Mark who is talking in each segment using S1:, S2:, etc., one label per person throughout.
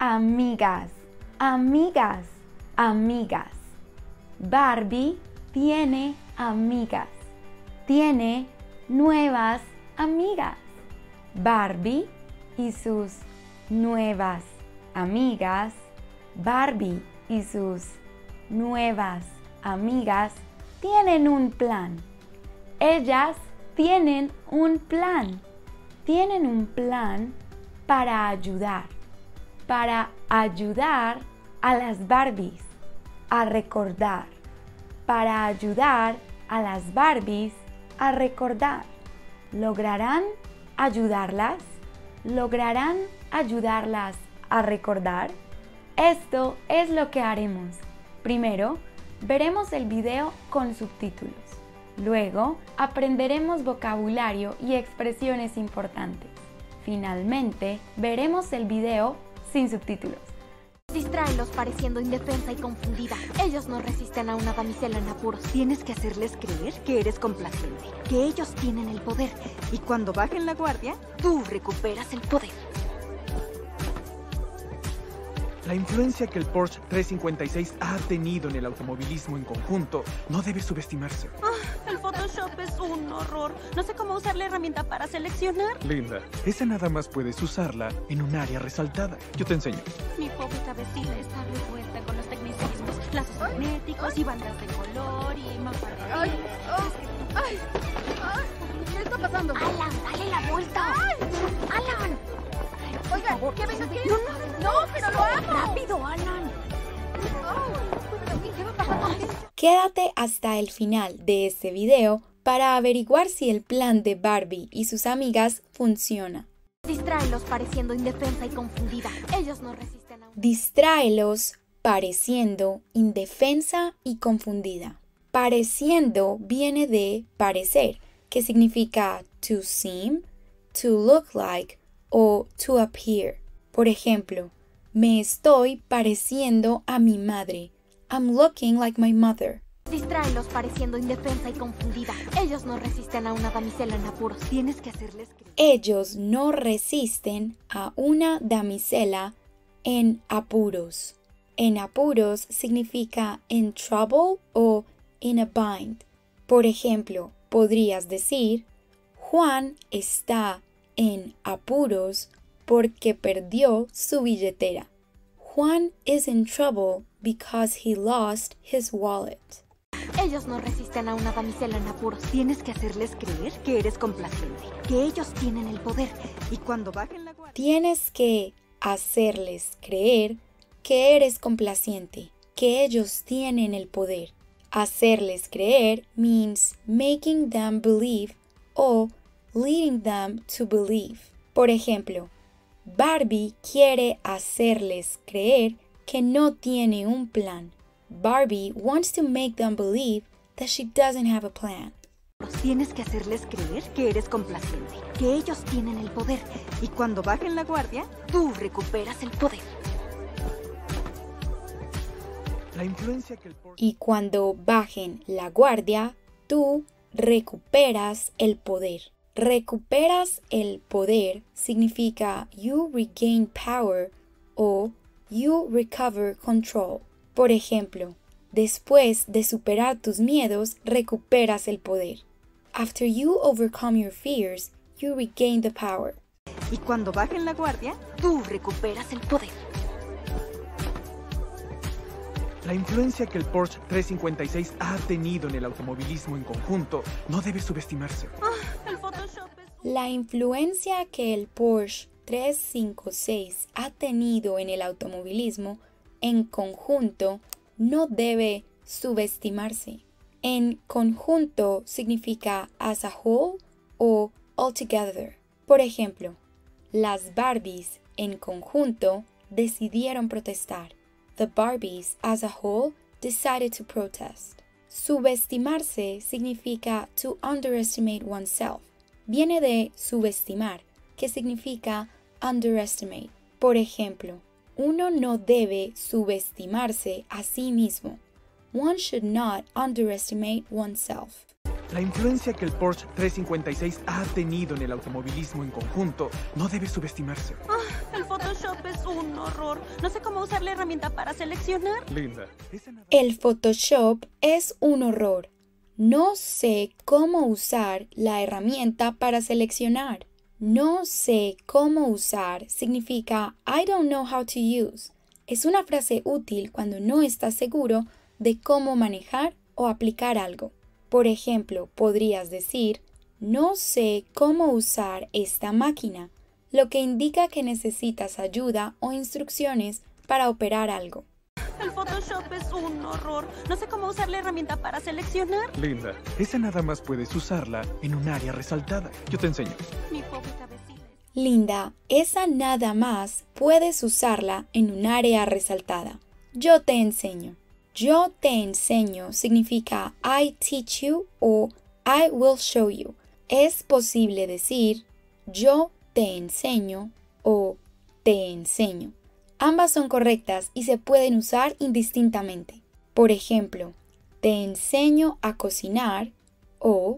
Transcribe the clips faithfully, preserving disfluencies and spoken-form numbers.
S1: amigas, amigas, amigas. Barbie tiene amigas, tiene nuevas amigas. Barbie y sus nuevas amigas. Barbie y sus nuevas amigas tienen un plan. Ellas tienen un plan. Tienen un plan para ayudar, para ayudar a las Barbies a recordar, para ayudar a las Barbies a recordar. ¿Lograrán ayudarlas? ¿Lograrán ayudarlas a recordar? Esto es lo que haremos. Primero, veremos el video con subtítulos. Luego, aprenderemos vocabulario y expresiones importantes. Finalmente, veremos el video sin subtítulos.
S2: Distráelos pareciendo indefensa y confundida. Ellos no resisten a una damisela en apuros.
S3: Tienes que hacerles creer que eres complaciente, que ellos tienen el poder. Y cuando bajen la guardia, tú recuperas el poder.
S4: La influencia que el Porsche trescientos cincuenta y seis ha tenido en el automovilismo en conjunto no debe subestimarse.
S3: Ah, el Photoshop es un horror. No sé cómo usar la herramienta para seleccionar.
S4: Linda, esa nada más puedes usarla en un área resaltada. Yo te enseño.
S3: Mi pobre cabecita está revuelta con los tecnicismos, lazos magnéticos y bandas de color y mapa de...
S5: ¡Ay! Oh, ¡Ay! ¡Ay! ¿Qué está pasando?
S2: ¡Alan, dale la vuelta!
S5: ¡Ay!
S2: ¡Alan!
S5: Oiga, ¿qué ves aquí?
S2: No, no,
S5: no, pero lo hago.
S2: ¡Rápido, Alan!
S5: ¿Qué va a pasar contigo?
S1: Quédate hasta el final de este video para averiguar si el plan de Barbie y sus amigas funciona.
S2: Distráelos pareciendo indefensa y confundida. Ellos no resisten a...
S1: Distráelos pareciendo indefensa y confundida. Pareciendo viene de parecer, que significa to seem, to look like o to appear. Por ejemplo, me estoy pareciendo a mi madre. I'm looking like my mother.
S2: Distráelos pareciendo indefensa y confundida. Ellos no resisten a una damisela en apuros.
S3: Tienes que hacerles creer.
S1: Ellos no resisten a una damisela en apuros. En apuros significa in trouble o in a bind. Por ejemplo, podrías decir, Juan está en apuros porque perdió su billetera. Juan is in trouble because he lost his wallet.
S2: Ellos no resisten a una damisela en apuros.
S3: Tienes que hacerles creer que eres complaciente, que ellos tienen el poder. Y cuando bajen la guardia...
S1: Tienes que hacerles creer que eres complaciente, que ellos tienen el poder. Hacerles creer means making them believe o leading them to believe. Por ejemplo, Barbie quiere hacerles creer que no tiene un plan. Barbie wants to make them believe that she doesn't have a plan.
S3: Tienes que hacerles creer que eres complaciente, que ellos tienen el poder. Y cuando bajen la guardia, tú recuperas el poder.
S4: La influencia que el Porsche...
S1: Y cuando bajen la guardia, tú recuperas el poder. Recuperas el poder significa you regain power o you recover control. Por ejemplo, después de superar tus miedos, recuperas el poder. After you overcome your fears, you regain the power.
S3: Y cuando bajen la guardia, tú recuperas el poder.
S4: La influencia que el Porsche trescientos cincuenta y seis ha tenido en el automovilismo en conjunto no debe subestimarse.
S3: Ah, el Photoshop es...
S1: La influencia que el Porsche trescientos cincuenta y seis ha tenido en el automovilismo en conjunto no debe subestimarse. En conjunto significa as a whole o altogether. Por ejemplo, las Barbies en conjunto decidieron protestar. The Barbies as a whole decided to protest. Subestimarse significa to underestimate oneself. Viene de subestimar, que significa underestimate. Por ejemplo, uno no debe subestimarse a sí mismo. One should not underestimate oneself.
S4: La influencia que el Porsche trescientos cincuenta y seis ha tenido en el automovilismo en conjunto no debe subestimarse.
S3: Ah, el Photoshop es un horror. No sé cómo usar la herramienta para seleccionar.
S4: Linda, esa nada-
S1: El Photoshop es un horror. No sé cómo usar la herramienta para seleccionar. No sé cómo usar significa I don't know how to use. Es una frase útil cuando no estás seguro de cómo manejar o aplicar algo. Por ejemplo, podrías decir, no sé cómo usar esta máquina, lo que indica que necesitas ayuda o instrucciones para operar algo.
S3: El Photoshop es un horror. No sé cómo usar la herramienta para seleccionar.
S4: Linda, esa nada más puedes usarla en un área resaltada. Yo te enseño.
S3: Mi pobre cabecita.
S1: Linda, esa nada más puedes usarla en un área resaltada. Yo te enseño. Yo te enseño significa I teach you o I will show you. Es posible decir yo te enseño o te enseño. Ambas son correctas y se pueden usar indistintamente. Por ejemplo, te enseño a cocinar o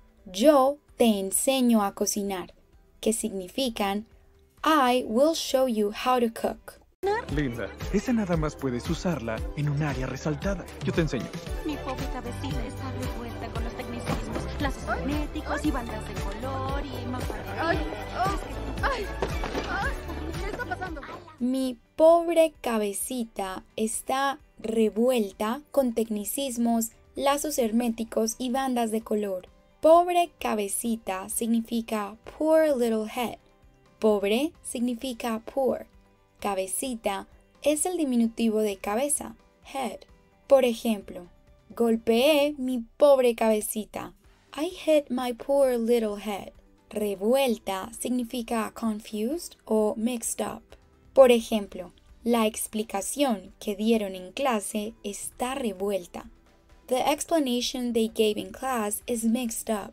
S1: yo te enseño a cocinar, que significan I will show you how to cook.
S4: Linda, esa nada más puedes usarla en un área resaltada. Yo te enseño.
S3: Mi pobre cabecita está revuelta con los tecnicismos, lazos magnéticos y bandas de color y mafardería.
S5: Ay, oh, ay, ay, ¿qué está pasando?
S1: Mi pobre cabecita está revuelta con tecnicismos, lazos herméticos y bandas de color. Pobre cabecita significa poor little head. Pobre significa poor. Cabecita es el diminutivo de cabeza, head. Por ejemplo, golpeé mi pobre cabecita. I hit my poor little head. Revuelta significa confused o mixed up. Por ejemplo, la explicación que dieron en clase está revuelta. The explanation they gave in class is mixed up.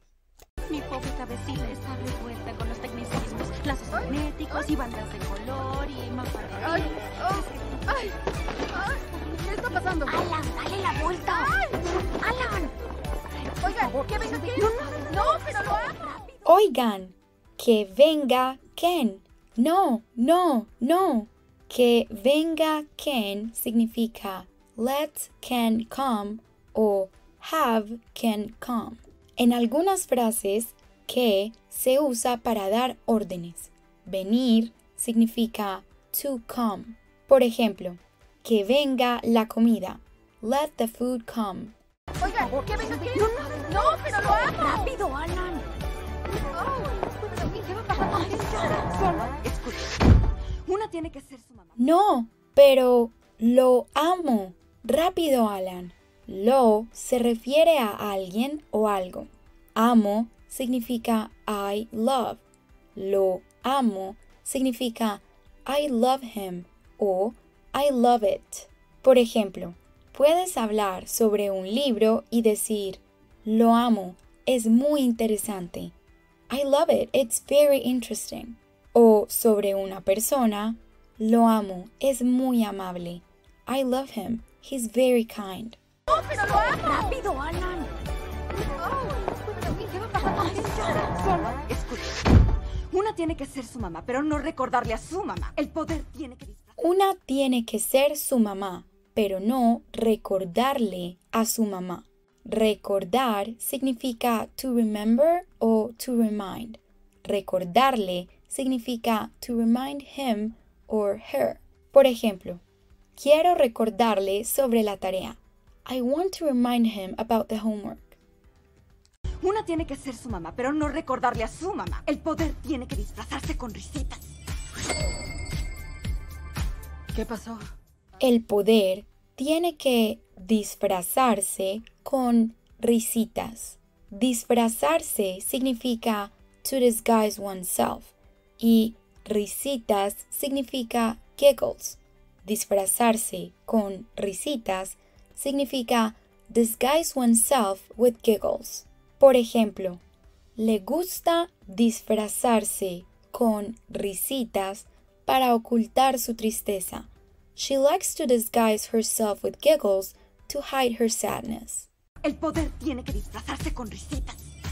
S3: Mi pobre cabecita está revuelta con los tecnicismos, lazos magnéticos y bandas de color y mafardería.
S5: Ay, oh, ay, ay, ¿qué está pasando?
S2: Alan, dale la vuelta. Alan.
S5: Oiga, ¿qué venga qué? No, pero lo hago.
S1: Oigan, que venga Ken. No, no, no. Que venga Ken significa let Ken come o have Ken come. En algunas frases, que se usa para dar órdenes. Venir significa to come. Por ejemplo, que venga la comida. Let the food come.
S5: Oiga, ¿qué venga qué? No, pero lo hago.
S2: Rápido, Alan.
S5: Oh, ¿qué va a pasar?
S3: Solo, escucha. Una tiene que ser su mamá.
S1: No, pero lo amo. Rápido, Alan. Lo se refiere a alguien o algo. Amo significa I love. Lo amo significa I love him o I love it. Por ejemplo, puedes hablar sobre un libro y decir, lo amo, es muy interesante. I love it, it's very interesting. O sobre una persona, lo amo, es muy amable. I love him, he's very kind.
S5: No, pero lo hago.
S2: Rápido, Alan.
S5: Oh, ¿qué va a pasar?
S3: Solo, escucha. Una tiene que ser su mamá, pero no recordarle a su mamá. El poder tiene que disfrazar.
S1: Una tiene que ser su mamá, pero no recordarle a su mamá. Recordar significa to remember o to remind. Recordarle significa to remind him or her. Por ejemplo, quiero recordarle sobre la tarea. I want to remind him about the homework.
S3: Una tiene que ser su mamá, pero no recordarle a su mamá. El poder tiene que disfrazarse con risitas. ¿Qué pasó?
S1: El poder tiene que disfrazarse con risitas. Disfrazarse significa to disguise oneself y risitas significa giggles. Disfrazarse con risitas significa disguise oneself with giggles. Por ejemplo, le gusta disfrazarse con risitas para ocultar su tristeza. She likes to disguise herself with giggles to hide her sadness.
S3: El poder tiene que disfrazarse con risitas.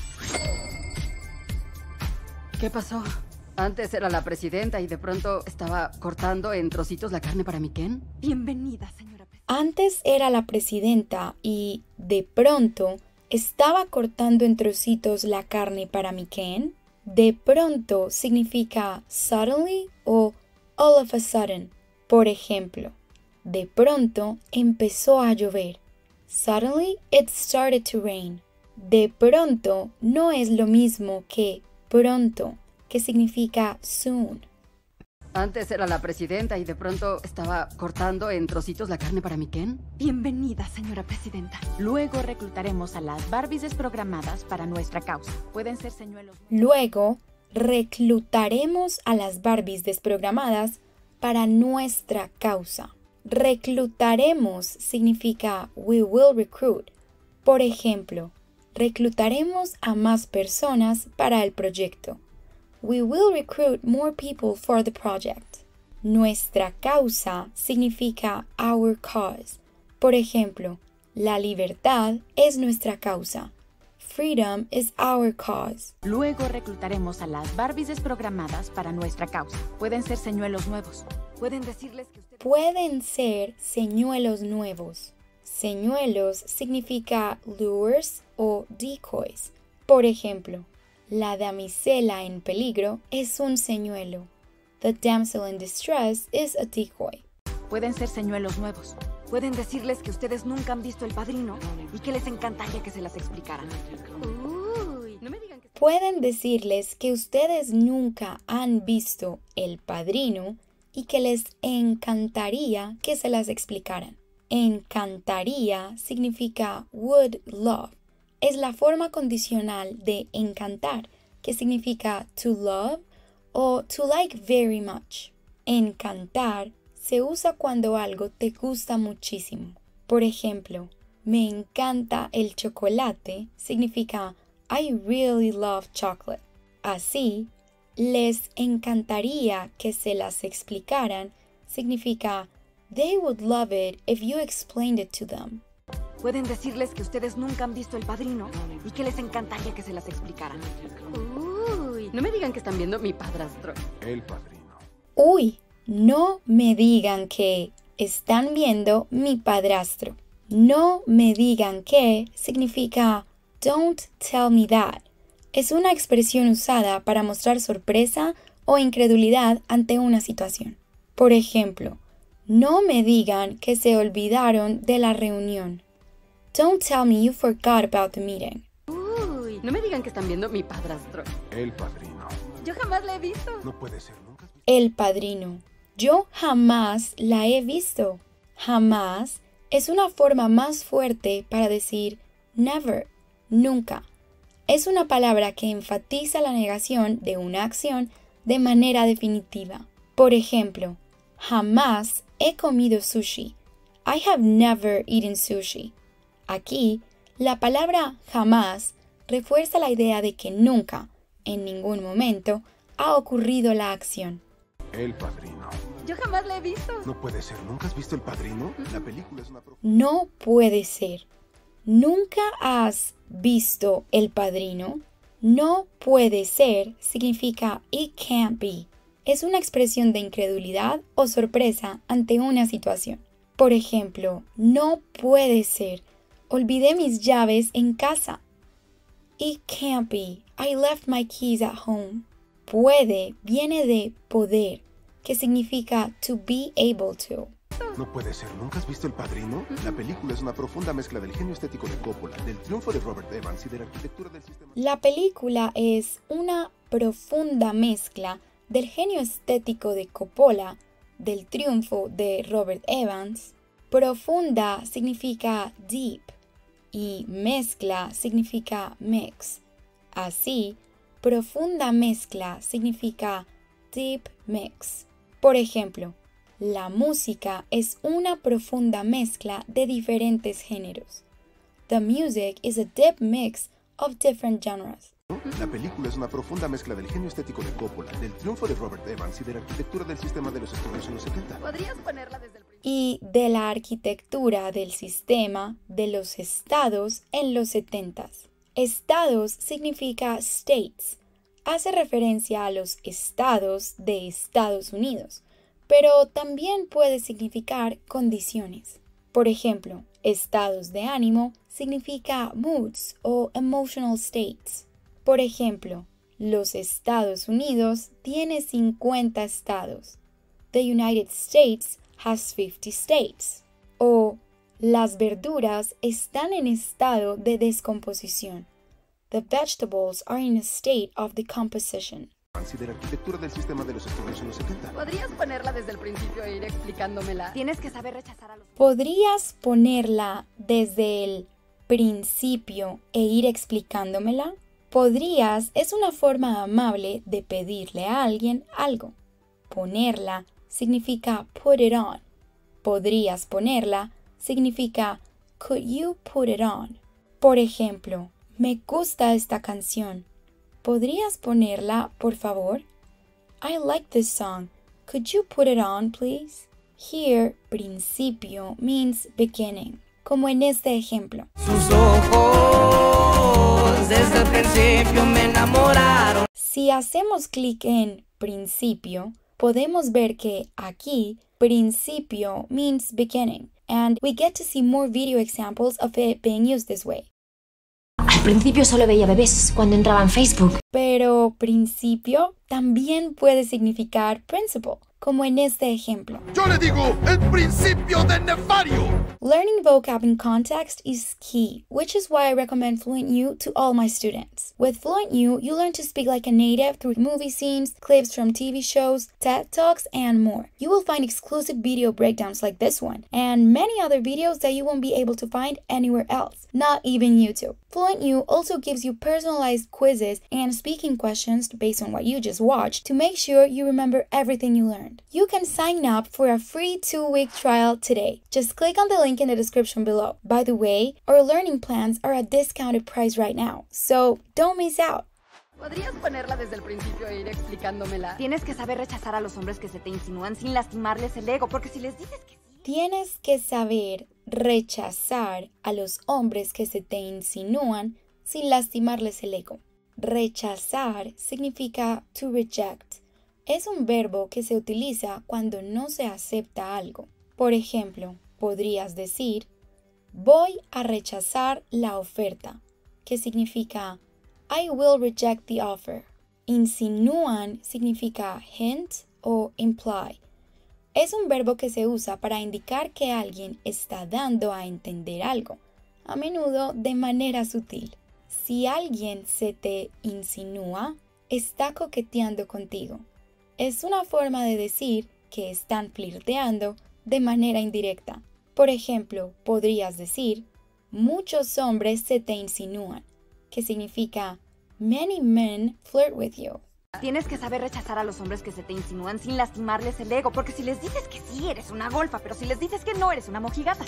S6: ¿Qué pasó? Antes era la presidenta y de pronto estaba cortando en trocitos la carne para mi Ken.
S3: Bienvenida, señora presidenta.
S1: Antes era la presidenta y de pronto estaba cortando en trocitos la carne para mi Ken. De pronto significa suddenly o all of a sudden. Por ejemplo, de pronto empezó a llover. Suddenly it started to rain. De pronto no es lo mismo que pronto, que significa soon.
S6: Antes era la presidenta y de pronto estaba cortando en trocitos la carne para mi Ken.
S3: Bienvenida, señora presidenta.
S7: Luego reclutaremos a las Barbies desprogramadas para nuestra causa. Pueden ser señuelos.
S1: Luego reclutaremos a las Barbies desprogramadas para nuestra causa. Reclutaremos significa we will recruit. Por ejemplo, reclutaremos a más personas para el proyecto. We will recruit more people for the project. Nuestra causa significa our cause. Por ejemplo, la libertad es nuestra causa. Freedom is our cause.
S7: Luego reclutaremos a las Barbies desprogramadas para nuestra causa. Pueden ser señuelos nuevos.
S3: Pueden decirles que ustedes...
S1: Pueden ser señuelos nuevos. Señuelos significa lures o decoys. Por ejemplo, la damisela en peligro es un señuelo. The damsel in distress is a decoy.
S7: Pueden ser señuelos nuevos.
S3: Pueden decirles que ustedes nunca han visto El Padrino y que les encantaría que se las explicaran.
S7: Uy, no me digan que...
S1: Pueden decirles que ustedes nunca han visto El Padrino y que les encantaría que se las explicaran. Encantaría significa would love. Es la forma condicional de encantar, que significa to love o to like very much. Encantar se usa cuando algo te gusta muchísimo. Por ejemplo, me encanta el chocolate significa I really love chocolate. Así, les encantaría que se las explicaran significa they would love it if you explained it to them.
S3: Pueden decirles que ustedes nunca han visto El Padrino y que les encantaría que se las explicaran.
S6: Uy, no me digan que están viendo Mi Padrastro.
S8: El Padrino.
S1: Uy, no me digan que están viendo Mi Padrastro. No me digan que significa don't tell me that. Es una expresión usada para mostrar sorpresa o incredulidad ante una situación. Por ejemplo, no me digan que se olvidaron de la reunión. Don't tell me you forgot about the meeting.
S6: Uy, no me digan que están viendo Mi Padrastro.
S8: El Padrino.
S6: Yo jamás la he visto.
S8: No puede ser, nunca has visto.
S1: El Padrino. Yo jamás la he visto. Jamás es una forma más fuerte para decir never, nunca. Es una palabra que enfatiza la negación de una acción de manera definitiva. Por ejemplo, jamás he comido sushi. I have never eaten sushi. Aquí, la palabra jamás refuerza la idea de que nunca, en ningún momento, ha ocurrido la acción.
S8: El Padrino.
S6: Yo jamás la he visto.
S8: No puede ser, ¿nunca has visto El Padrino? La película es una...
S1: No puede ser. ¿Nunca has visto El Padrino? No puede ser significa it can't be. Es una expresión de incredulidad o sorpresa ante una situación. Por ejemplo, no puede ser. Olvidé mis llaves en casa. It can't be. I left my keys at home. Puede viene de poder, que significa to be able to.
S8: No puede ser, ¿nunca has visto El Padrino? La película es una profunda mezcla del genio estético de Coppola, del triunfo de Robert Evans y de la arquitectura del sistema...
S1: La película es una profunda mezcla del genio estético de Coppola, del triunfo de Robert Evans. Profunda significa deep y mezcla significa mix. Así, profunda mezcla significa deep mix. Por ejemplo, la música es una profunda mezcla de diferentes géneros. The music is a deep mix of different genres.
S8: La película es una profunda mezcla del genio estético de Coppola, del triunfo de Robert Evans y de la arquitectura del sistema de los estudios en los setenta.
S6: ¿Podrías ponerla desde el principio?
S1: y de la arquitectura del sistema de los estados en los setentas. Estados significa states. Hace referencia a los estados de Estados Unidos, pero también puede significar condiciones. Por ejemplo, estados de ánimo significa moods o emotional states. Por ejemplo, los Estados Unidos tiene cincuenta estados. The United States has fifty states. O las verduras están en estado de descomposición. The vegetables are in a state of decomposition.
S8: De la arquitectura del sistema de los estudios en los setenta.
S6: ¿Podrías ponerla desde el principio e ir explicándomela?
S3: Tienes que saber rechazar a los...
S1: ¿Podrías ponerla desde el principio e ir explicándomela? Podrías es una forma amable de pedirle a alguien algo. Ponerla significa put it on. Podrías ponerla significa could you put it on. Por ejemplo, me gusta esta canción. ¿Podrías ponerla, por favor? I like this song. Could you put it on, please? Here, principio means beginning, como en este ejemplo.
S9: Sus ojos desde el principio me enamoraron.
S1: Si hacemos clic en principio, podemos ver que aquí, principio means beginning, and we get to see more video examples of it being used this way.
S10: Al principio solo veía bebés cuando entraba en Facebook.
S1: Pero principio también puede significar principle, como en este ejemplo.
S8: ¡Yo le digo el principio de Nefario!
S1: Learning vocab in context is key, which is why I recommend Fluent U to all my students. With Fluent U, you learn to speak like a native through movie scenes, clips from T V shows, TED Talks, and more. You will find exclusive video breakdowns like this one, and many other videos that you won't be able to find anywhere else, not even YouTube. Fluent U also gives you personalized quizzes and speaking questions based on what you just watched to make sure you remember everything you learned. You can sign up for a free two-week trial today. Just click on the link in the description below. By the way, our learning plans are at discounted price right now, so don't miss out.
S6: ¿Podrías ponerla desde el principio e ir explicándomela?
S3: Tienes que saber rechazar a los hombres que se te insinúan sin lastimarles el ego, porque si les dices que sí...
S1: Tienes que saber rechazar a los hombres que se te insinúan sin lastimarles el ego. Rechazar significa to reject. Es un verbo que se utiliza cuando no se acepta algo. Por ejemplo, podrías decir, voy a rechazar la oferta, que significa I will reject the offer. Insinúan significa hint o imply. Es un verbo que se usa para indicar que alguien está dando a entender algo, a menudo de manera sutil. Si alguien se te insinúa, está coqueteando contigo. Es una forma de decir que están flirteando de manera indirecta. Por ejemplo, podrías decir, muchos hombres se te insinúan, que significa many men flirt with you.
S3: Tienes que saber rechazar a los hombres que se te insinúan sin lastimarles el ego, porque si les dices que sí, eres una golfa, pero si les dices que no, eres una mojigata.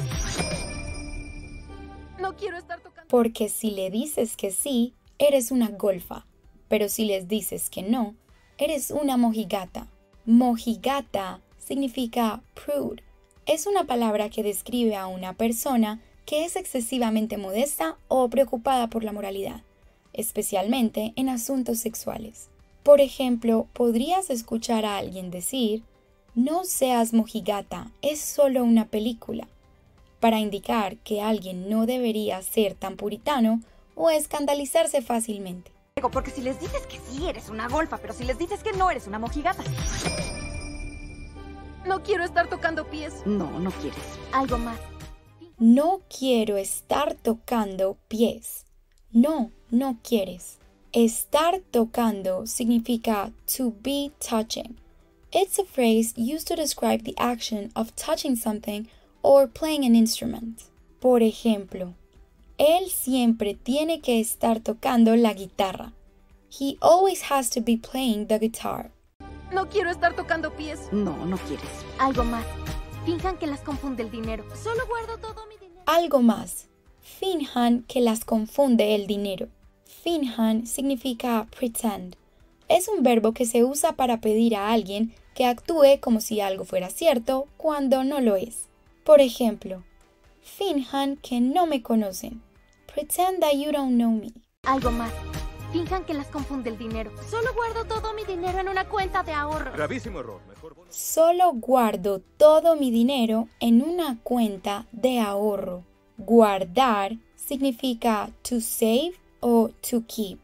S5: No quiero estar tocando.
S1: Porque si le dices que sí, eres una golfa, pero si les dices que no, eres una mojigata. Mojigata significa prude. Es una palabra que describe a una persona que es excesivamente modesta o preocupada por la moralidad, especialmente en asuntos sexuales. Por ejemplo, podrías escuchar a alguien decir, no seas mojigata, es solo una película, para indicar que alguien no debería ser tan puritano o escandalizarse fácilmente.
S3: Porque si les dices que sí, eres una golfa, pero si les dices que no, eres una mojigata.
S5: No quiero estar tocando pies.
S3: No, no quieres.
S2: Algo más.
S1: No quiero estar tocando pies. No, no quieres. Estar tocando significa to be touching. It's a phrase used to describe the action of touching something or playing an instrument. Por ejemplo, él siempre tiene que estar tocando la guitarra. He always has to be playing the guitar.
S5: No quiero estar tocando pies.
S3: No, no quieres.
S2: Algo más. Finjan que las confunde el dinero.
S5: Solo guardo todo mi dinero.
S1: Algo más. Finjan que las confunde el dinero. Finjan significa pretend. Es un verbo que se usa para pedir a alguien que actúe como si algo fuera cierto cuando no lo es. Por ejemplo, finjan que no me conocen. Pretend that you don't know me.
S2: Algo más. Finjan que las confunde el dinero. Solo guardo todo mi dinero en una cuenta de ahorro.
S11: Gravísimo error. Mejor...
S1: Solo guardo todo mi dinero en una cuenta de ahorro. Guardar significa to save o to keep.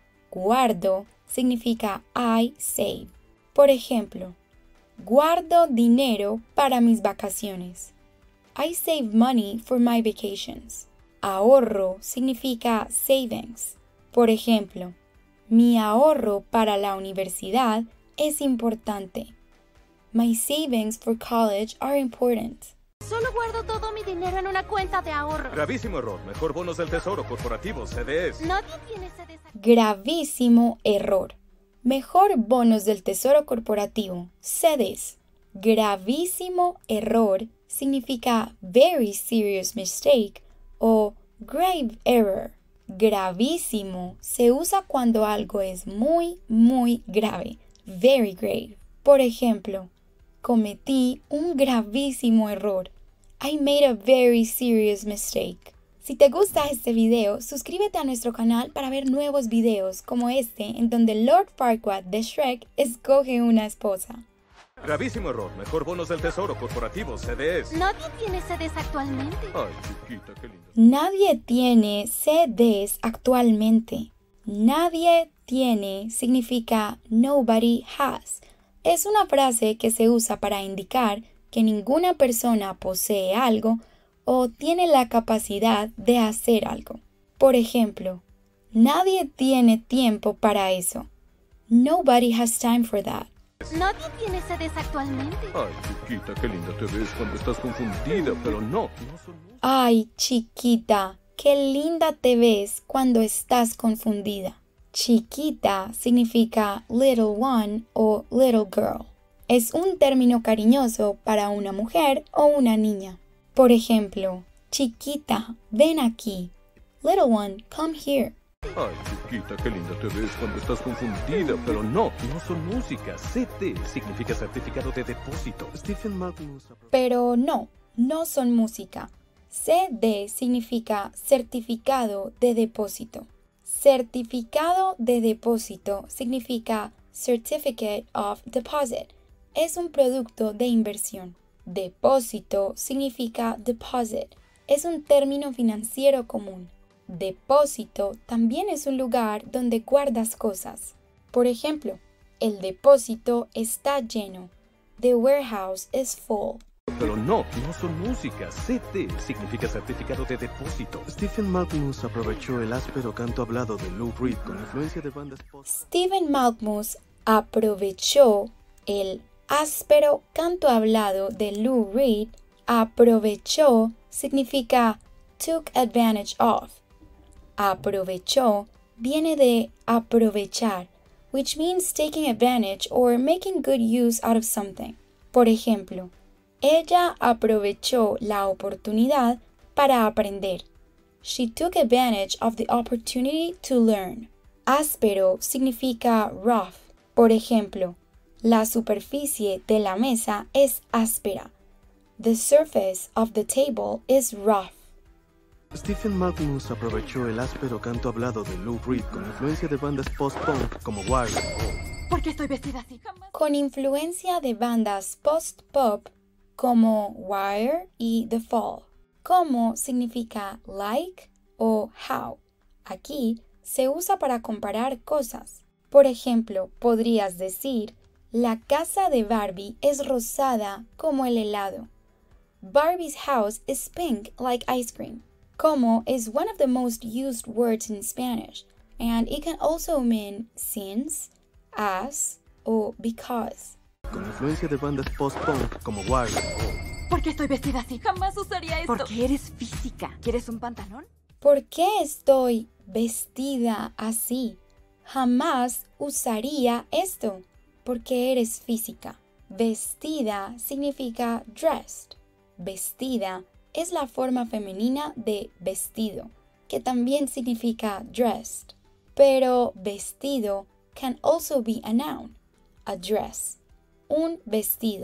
S1: Guardo significa I save. Por ejemplo, guardo dinero para mis vacaciones. I save money for my vacations. Ahorro significa savings. Por ejemplo, mi ahorro para la universidad es importante. My savings for college are important.
S2: Solo guardo todo mi dinero en una cuenta de ahorro.
S11: Gravísimo error. Mejor bonos del tesoro corporativo, C D S.
S2: Nadie tiene C D S.
S1: Gravísimo error. Mejor bonos del tesoro corporativo, C D S. Gravísimo error significa very serious mistake o grave error. Gravísimo se usa cuando algo es muy, muy grave. Very grave. Por ejemplo, cometí un gravísimo error. I made a very serious mistake. Si te gusta este video, suscríbete a nuestro canal para ver nuevos videos como este en donde Lord Farquaad de Shrek escoge una esposa.
S11: Gravísimo error. Mejor bonos del tesoro corporativo, C D S.
S2: Nadie tiene C D S actualmente.
S11: Ay, chiquita, qué lindo.
S1: Nadie tiene C D S actualmente. Nadie tiene significa nobody has. Es una frase que se usa para indicar que ninguna persona posee algo o tiene la capacidad de hacer algo. Por ejemplo, nadie tiene tiempo para eso. Nobody has time for that.
S2: Nadie tiene C D S actualmente.
S11: Ay, chiquita, qué linda te ves cuando estás confundida, pero no. no son...
S1: Ay, chiquita, qué linda te ves cuando estás confundida. Chiquita significa little one o little girl. Es un término cariñoso para una mujer o una niña. Por ejemplo, chiquita, ven aquí. Little one, come here.
S11: Ay, chiquita, qué linda te ves cuando estás confundida, pero no, no son música. C D significa certificado de depósito. Stephen Magnus.
S1: Pero no, no son música. C D significa certificado de depósito. Certificado de depósito significa Certificate of Deposit. Es un producto de inversión. Depósito significa deposit. Es un término financiero común. Depósito también es un lugar donde guardas cosas. Por ejemplo, el depósito está lleno. The warehouse is full.
S11: Pero no, no son música. C D significa certificado de depósito.
S8: Stephen Malkmus aprovechó el áspero canto hablado de Lou Reed con influencia de bandas post.
S1: Stephen Malkmus aprovechó el áspero canto hablado de Lou Reed. Aprovechó significa took advantage of. Aprovechó viene de aprovechar, which means taking advantage or making good use out of something. Por ejemplo, ella aprovechó la oportunidad para aprender. She took advantage of the opportunity to learn. Áspero significa rough. Por ejemplo, la superficie de la mesa es áspera. The surface of the table is rough.
S8: Stephen Malkmus aprovechó el áspero canto hablado de Lou Reed con influencia de bandas post-punk como Wire.
S2: ¿Por qué estoy vestida así?
S1: Con influencia de bandas post-pop como Wire y The Fall. Como significa like o how. Aquí se usa para comparar cosas. Por ejemplo, podrías decir, la casa de Barbie es rosada como el helado. Barbie's house is pink like ice cream. Como is one of the most used words in Spanish, and it can also mean since, as, or because.
S8: Con influencia de bandas post-punk como Wire.
S2: ¿Por qué estoy vestida así? Jamás usaría esto.
S3: Porque eres física. ¿Quieres un pantalón?
S1: ¿Por qué estoy vestida así? Jamás usaría esto. Porque eres física. Vestida significa dressed. Vestida es la forma femenina de vestido, que también significa dressed. Pero vestido can also be a noun, a dress. Un vestido.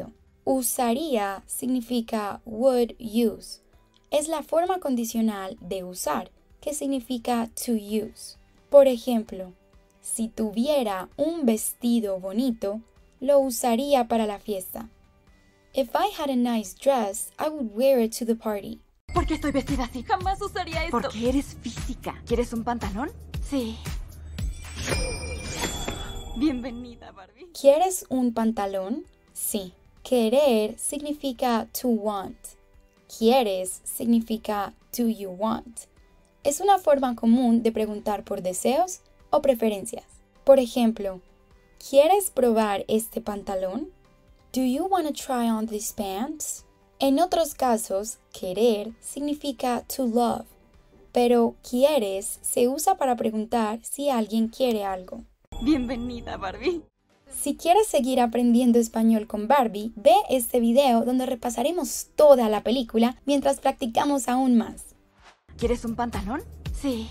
S1: Usaría significa would use. Es la forma condicional de usar, que significa to use. Por ejemplo, si tuviera un vestido bonito, lo usaría para la fiesta. If I had a nice dress, I would wear it to the party.
S3: ¿Por qué estoy vestida así?
S2: Jamás usaría esto.
S3: Porque eres física. ¿Quieres un pantalón?
S2: Sí.
S3: Bienvenida, Barbie.
S1: ¿Quieres un pantalón? Sí. Querer significa to want. Quieres significa do you want. Es una forma común de preguntar por deseos o preferencias. Por ejemplo, ¿quieres probar este pantalón? Do you want to try on these pants? En otros casos, querer significa to love, pero quieres se usa para preguntar si alguien quiere algo.
S3: Bienvenida, Barbie.
S1: Si quieres seguir aprendiendo español con Barbie, ve este video donde repasaremos toda la película mientras practicamos aún más.
S3: ¿Quieres un pantalón?
S2: Sí.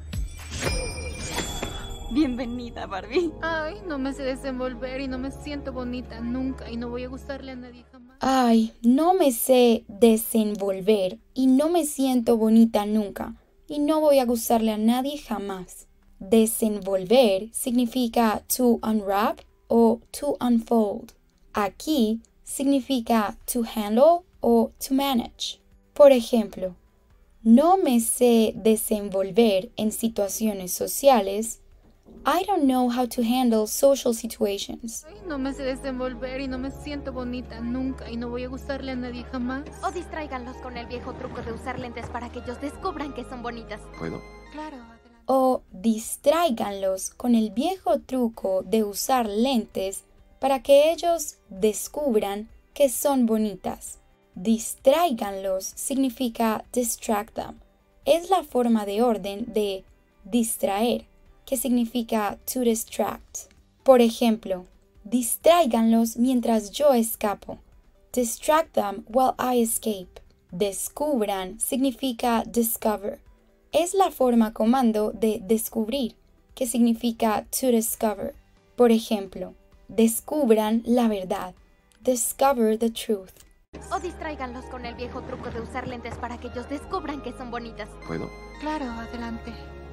S3: Bienvenida, Barbie.
S5: Ay, no me sé desenvolver y no me siento bonita nunca y no voy a gustarle a nadie jamás.
S1: Ay, no me sé desenvolver y no me siento bonita nunca y no voy a gustarle a nadie jamás. Desenvolver significa to unwrap o to unfold. Aquí significa to handle o to manage. Por ejemplo, no me sé desenvolver en situaciones sociales. I don't know how to handle social situations.
S5: Ay, no me sé desenvolver y no me siento bonita nunca y no voy a gustarle a nadie jamás.
S2: O distráiganlos con el viejo truco de usar lentes para que ellos descubran que son bonitas.
S8: ¿Puedo?
S5: Claro, adelante.
S1: O distráiganlos con el viejo truco de usar lentes para que ellos descubran que son bonitas. Distráiganlos significa distract them. Es la forma de orden de distraer, que significa to distract. Por ejemplo, distráiganlos mientras yo escapo. Distract them while I escape. Descubran significa discover. Es la forma comando de descubrir, que significa to discover. Por ejemplo, descubran la verdad. Discover the truth.
S2: O distráiganlos con el viejo truco de usar lentes para que ellos descubran que son bonitas.
S8: ¿Puedo?
S5: Claro, adelante.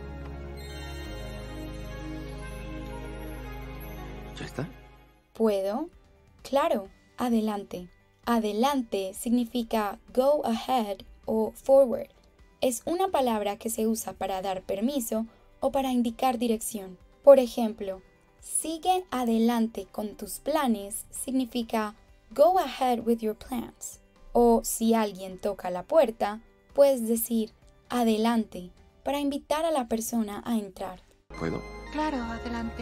S8: ¿Ya está?
S1: ¿Puedo? Claro, adelante. Adelante significa go ahead o forward. Es una palabra que se usa para dar permiso o para indicar dirección. Por ejemplo, sigue adelante con tus planes significa go ahead with your plans. O si alguien toca la puerta, puedes decir adelante para invitar a la persona a entrar.
S8: ¿Puedo?
S5: Claro, adelante.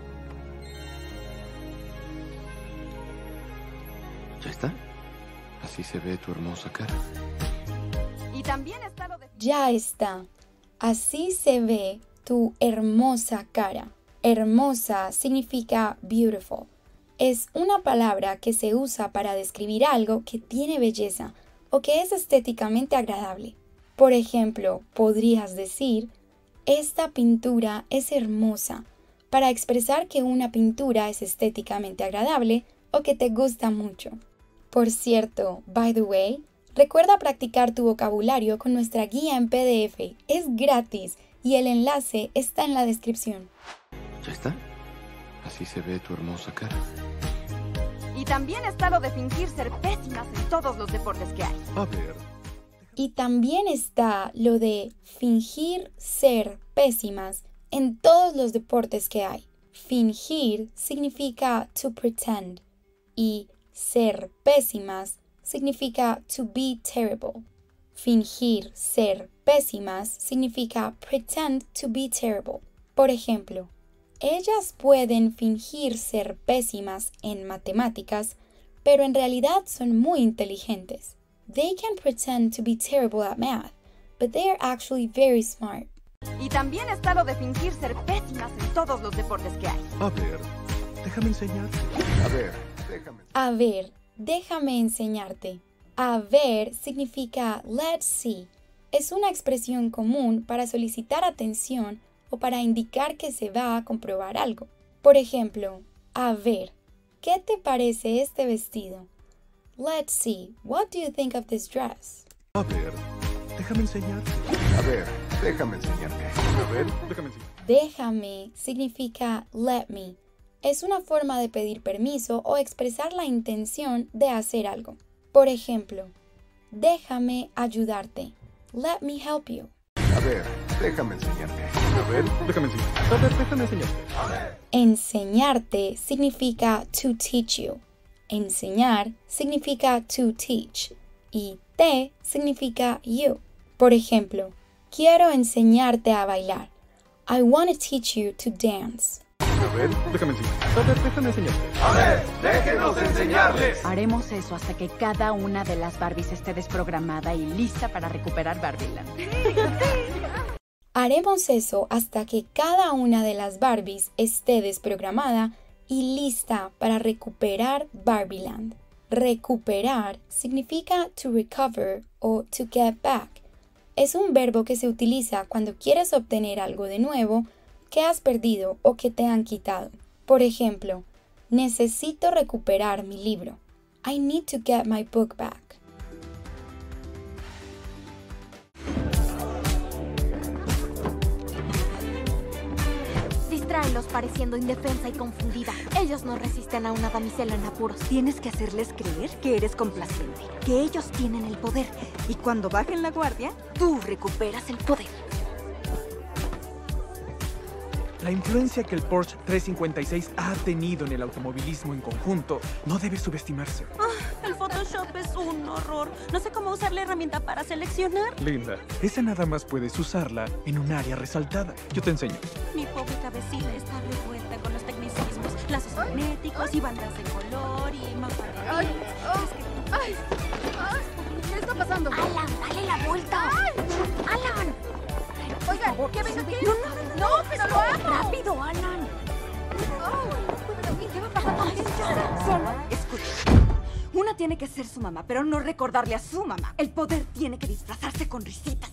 S8: ¿Ya está? Así se ve tu hermosa cara.
S3: Y también está lo de...
S1: Ya está. Así se ve tu hermosa cara. Hermosa significa beautiful. Es una palabra que se usa para describir algo que tiene belleza o que es estéticamente agradable. Por ejemplo, podrías decir, esta pintura es hermosa, para expresar que una pintura es estéticamente agradable o que te gusta mucho. Por cierto, by the way, recuerda practicar tu vocabulario con nuestra guía en P D F. Es gratis y el enlace está en la descripción.
S8: ¿Ya está? Así se ve tu hermosa cara.
S3: Y también está lo de fingir ser pésimas en todos los deportes que hay.
S8: A ver.
S1: Y también está lo de fingir ser pésimas en todos los deportes que hay. Fingir significa to pretend y ser pésimas significa to be terrible. Fingir ser pésimas significa pretend to be terrible. Por ejemplo, ellas pueden fingir ser pésimas en matemáticas, pero en realidad son muy inteligentes. They can pretend to be terrible at math, but they are actually very smart.
S3: Y también está lo de fingir ser pésimas en todos los deportes que hay.
S11: A ver, déjame enseñarte.
S8: A ver, déjame.
S1: A ver, déjame enseñarte. A ver significa let's see. Es una expresión común para solicitar atención o para indicar que se va a comprobar algo. Por ejemplo, a ver, ¿qué te parece este vestido? Let's see, what do you think of this dress?
S11: A ver, déjame enseñarte.
S8: A ver, déjame enseñarte.
S11: A ver, déjame enseñarte.
S1: Déjame significa let me. Es una forma de pedir permiso o expresar la intención de hacer algo. Por ejemplo, déjame ayudarte. Let me help you.
S8: A ver, déjame enseñarte.
S11: A ver, déjame enseñarte. A ver, déjame enseñarte.
S1: Enseñarte significa to teach you. Enseñar significa to teach. Y te significa you. Por ejemplo, quiero enseñarte a bailar. I want to teach you to dance.
S11: A ver, déjame enseñarte. A ver, déjame enseñarte.
S12: A ver, déjenos enseñarles.
S7: Haremos eso hasta que cada una de las Barbies esté desprogramada y lista para recuperar Barbieland.
S1: Haremos eso hasta que cada una de las Barbies esté desprogramada y lista para recuperar Barbieland. Recuperar significa to recover o to get back. Es un verbo que se utiliza cuando quieres obtener algo de nuevo que has perdido o que te han quitado. Por ejemplo, necesito recuperar mi libro. I need to get my book back.
S2: Distráelos pareciendo indefensa y confundida. Ellos no resisten a una damisela en apuros.
S3: Tienes que hacerles creer que eres complaciente, que ellos tienen el poder. Y cuando bajen la guardia, tú recuperas el poder.
S4: La influencia que el Porsche trescientos cincuenta y seis ha tenido en el automovilismo en conjunto no debe subestimarse.
S3: Oh, el Photoshop es un horror. No sé cómo usar la herramienta para seleccionar.
S4: Linda, esa nada más puedes usarla en un área resaltada. Yo te enseño.
S3: Mi pobre cabecita está revuelta con los tecnicismos, lazos magnéticos y bandas de color y mapa de
S6: Ay, ay, ay, ¿qué está pasando?
S2: Alan, dale la vuelta.
S6: Ay.
S2: Alan.
S6: Oiga, ¿qué venga aquí?
S2: No, no, no,
S6: no, pero lo hago.
S2: Rápido, Alan.
S6: Oh, ¿qué va a pasar?
S3: Escucha. Una tiene que ser su mamá, pero no recordarle a su mamá. El poder tiene que disfrazarse con risitas.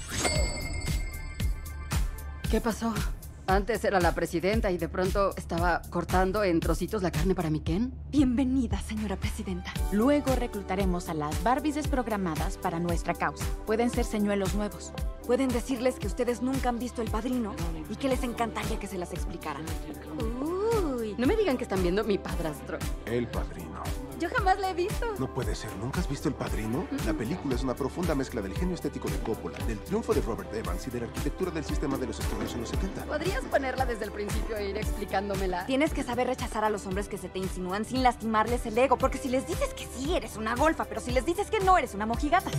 S6: ¿Qué pasó? Antes era la presidenta y de pronto estaba cortando en trocitos la carne para mi Ken.
S3: Bienvenida, señora presidenta.
S7: Luego reclutaremos a las Barbies desprogramadas para nuestra causa. Pueden ser señuelos nuevos.
S3: Pueden decirles que ustedes nunca han visto El Padrino y que les encantaría que se las explicaran.
S6: Uy, no me digan que están viendo Mi Padrastro.
S8: El Padrino.
S6: Yo jamás la he visto.
S8: No puede ser. ¿Nunca has visto El Padrino? La película es una profunda mezcla del genio estético de Coppola, del triunfo de Robert Evans y de la arquitectura del sistema de los estudios en los setenta.
S6: ¿Podrías ponerla desde el principio e ir explicándomela?
S3: Tienes que saber rechazar a los hombres que se te insinúan sin lastimarles el ego, porque si les dices que sí, eres una golfa, pero si les dices que no, eres una mojigata.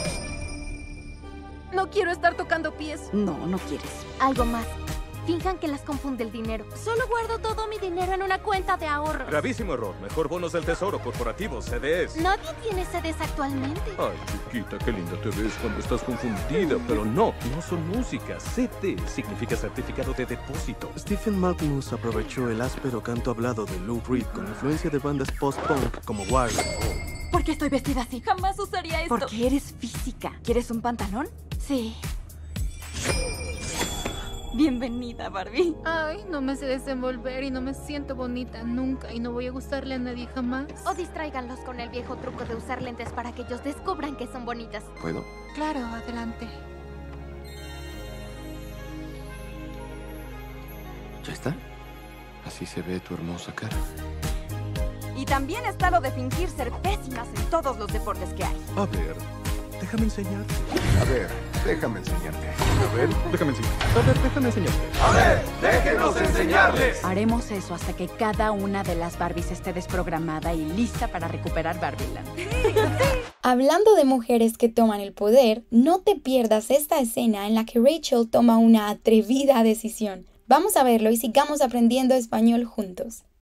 S5: No quiero estar tocando pies.
S3: No, no quieres.
S2: Algo más. Finjan que las confunde el dinero. Solo guardo todo mi dinero en una cuenta de ahorros.
S11: Gravísimo error. Mejor bonos del tesoro corporativo, C D S.
S2: Nadie tiene C Ds actualmente.
S11: Ay, chiquita, qué linda te ves cuando estás confundida. Pero no, no son músicas. C T significa certificado de depósito.
S13: Stephen Malkmus aprovechó el áspero canto hablado de Lou Reed con influencia de bandas post-punk como Wild.
S3: ¿Por qué estoy vestida así?
S2: Jamás usaría esto.
S3: Porque eres física. ¿Quieres un pantalón?
S2: Sí.
S3: Bienvenida, Barbie.
S5: Ay, no me sé desenvolver y no me siento bonita nunca y no voy a gustarle a nadie jamás.
S2: O distráiganlos con el viejo truco de usar lentes para que ellos descubran que son bonitas.
S8: ¿Puedo?
S5: Claro, adelante.
S8: ¿Ya está? Así se ve tu hermosa cara.
S3: Y también está lo de fingir ser pésimas en todos los deportes que hay.
S11: A ver, déjame enseñarte.
S8: A ver, déjame enseñarte.
S11: A ver, déjame enseñarte. A ver, déjame enseñarte.
S12: A ver, déjenos enseñarles.
S7: Haremos eso hasta que cada una de las Barbies esté desprogramada y lista para recuperar Barbieland.
S1: Hablando de mujeres que toman el poder, no te pierdas esta escena en la que Rachel toma una atrevida decisión. Vamos a verlo y sigamos aprendiendo español juntos.